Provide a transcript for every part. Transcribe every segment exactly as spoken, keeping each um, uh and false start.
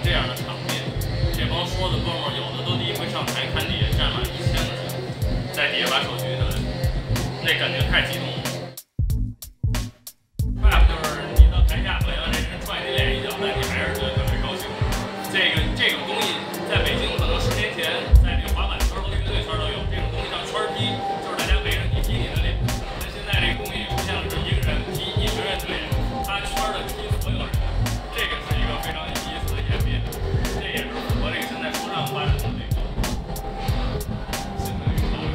这样的场面，这帮说的哥们儿有的都第一回上台，看底下站满一千个人，在底下把手举起来，那感觉太激动了。rap 就是你到台下好像这人踹你脸一脚，但你还是觉得特别高兴。这个这种东西在北京可能十年前在这个滑板圈和乐队圈都有，这种东西叫圈踢，就是大家围着你踢你的脸。但现在这个东西出现了，是一个人踢一群人的脸，他圈的踢所有人，这个是一个非常有意思的演变，这也是符合这个现在说唱发展的这个新的一个潮流。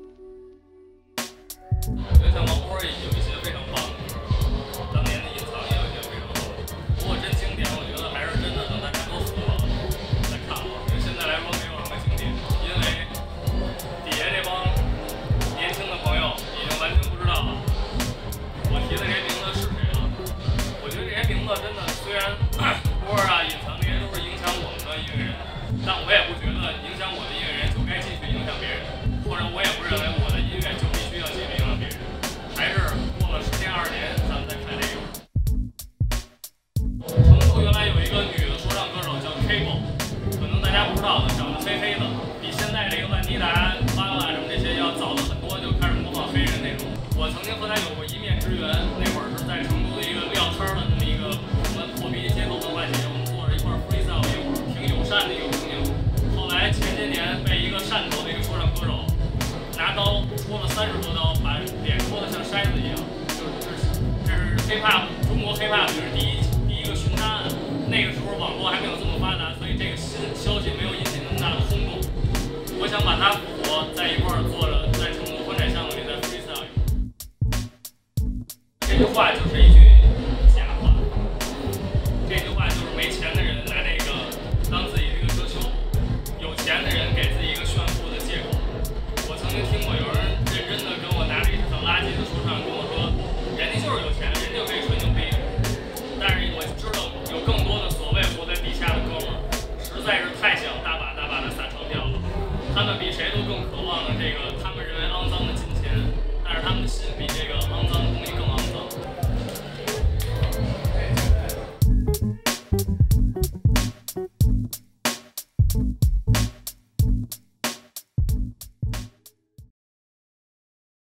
我觉得像王波有一些非常棒的歌，当年的隐藏也有一些非常棒的歌，不过真经典，我觉得还是真的等大家都死了再看了，因为现在来说没有什么经典，因为底下这帮年轻的朋友已经完全不知道我提的这些名字是谁了。我觉得这些名字真的，虽然波啊、隐藏这些都是影响我们的音乐人，但我也不觉得影响我的音乐人就该继续影响别人，或者我也不认为我的音乐就必须要继续影响别人。还是过了十年二十年，咱们再看这个。成都原来有一个女的说唱歌手叫 Kable， 可能大家不知道，长得黑黑的，比现在这个万妮达、花花什么这些要早了很多，就开始模仿黑人那种。我曾经和她有过一面之缘，那会儿是在成都的一个撂摊的那么一个什么破皮街头文化节，我们坐着一块 freestyle 一会儿，挺友善的一个姑娘。后来前些年被一个汕头的一个说唱歌手拿刀戳了三十多刀，把脸戳得像筛子一样，就是这是这是 hiphop 中国 hiphop 就是第一第一个凶杀案。那个时候网络还没有这么发达，所以这个新消息没有引起那么大的轰动。我想把它复活，在一块儿坐着，在成都宽窄巷子里在 freestyle。这句话就是一句假话，这句话就是没钱的人拿这个当自己的一个遮羞布，有钱的人给自己一个炫富的借口。我曾经听过有人认真的跟我拿着一套垃圾的说唱跟我说，人家就是有钱，人家就可以吹牛逼。但是我知道有更多的所谓活在地下的哥们儿，实在是太想大把大把的撒钞票了。他们比谁都更渴望的这个他们认为肮脏的金钱，但是他们的心比